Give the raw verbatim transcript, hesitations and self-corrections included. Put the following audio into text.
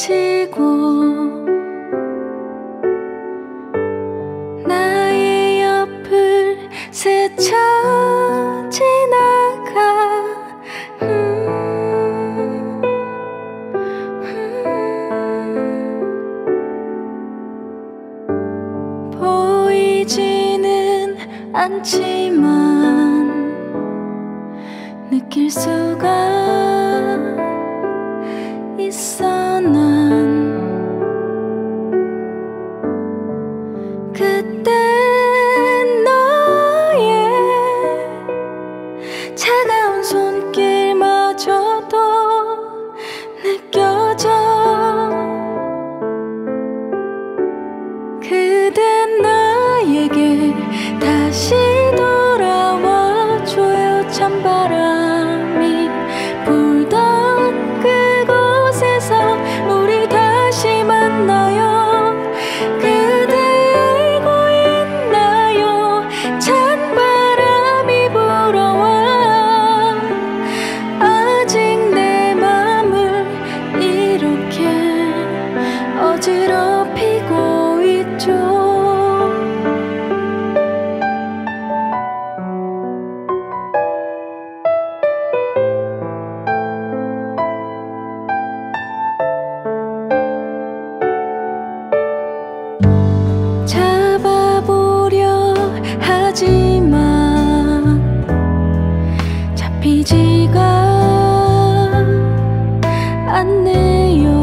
스치고 나의 옆을 스쳐 지나가. 음, 음. 보이지는 않지만 느낄 수가 있어. 난 그때 너의 차가운 손길마저도 느껴져. 그댄 나에게 다시 돌아와줘요. 찬바람이 불던 그곳에서 우리 다시 만나요. 그대 알고 있나요? 찬바람이 불어와 아직 내 맘을 이렇게 어지럽히고 있죠. 잡아보려 하지만 잡히지가 않네요.